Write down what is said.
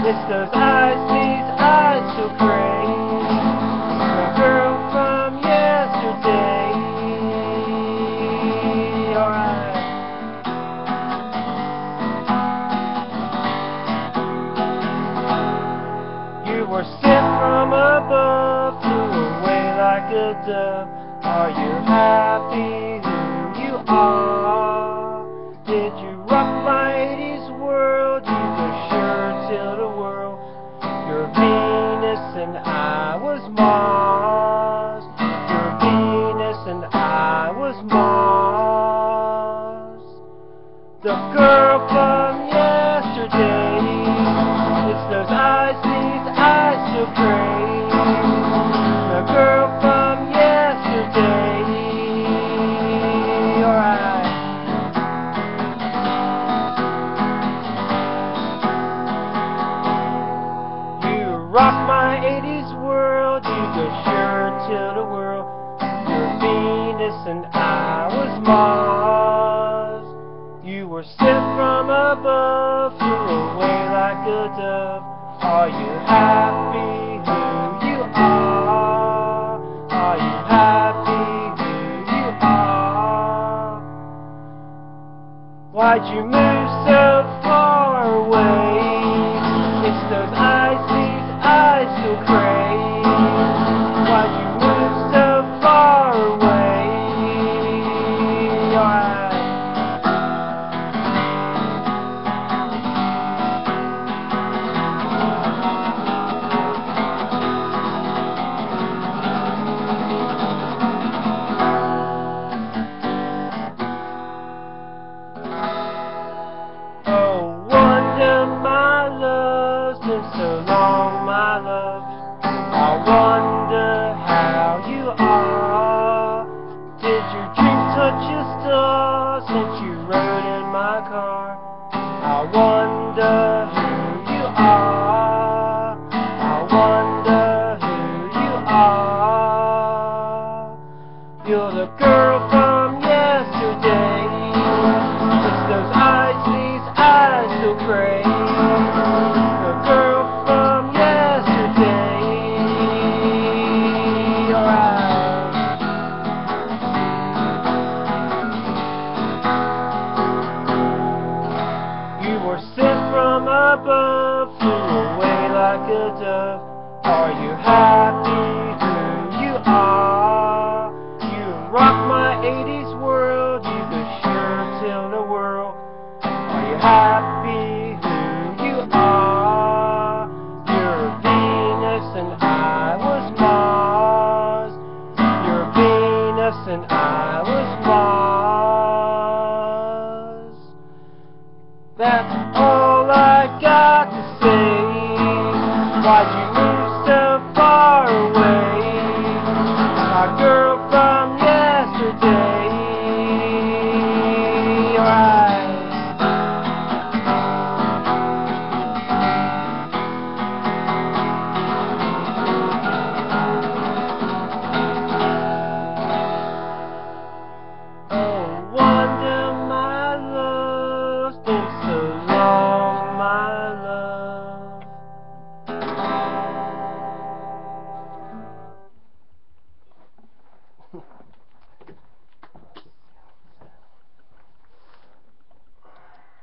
It's those eyes, these eyes so crazy. The girl from yesterday. Alright. You were sent from above, flew away like a dove. Are you happy who you are? Did you rock my 80s world? You were sure till the world. You're Venus and I was Mars. You're Venus and I was Mars. The girl from yesterday. It's those eyes, these eyes so crazy. The girl from yesterday. Alright. You rock my 80s world. You go sure till the world. You're Venus and I was Mars. You were sent from above, flew away like a dove. Are you happy who you are? Are you happy who you are? Why'd you move so far away? It's those eyes, these eyes so crazy. Why'd you move so far away? Alright. Oh, wanda, my love's been so long, my love. I wonder how you are. Did your dream touch a star since you rode in my car? I wonder who you are. I wonder who you are. You're the girl from yesterday. It's those eyes, these eyes so crazy. The girl from yesterday. Alright. You were sent from above, flew away like a dove. Are you happy who you are? You rock my 80s world. You go sure till the world. Are you happy who you are? You're Venus and I was Mars. You're Venus and I was Mars. That's all I got to say. Why'd you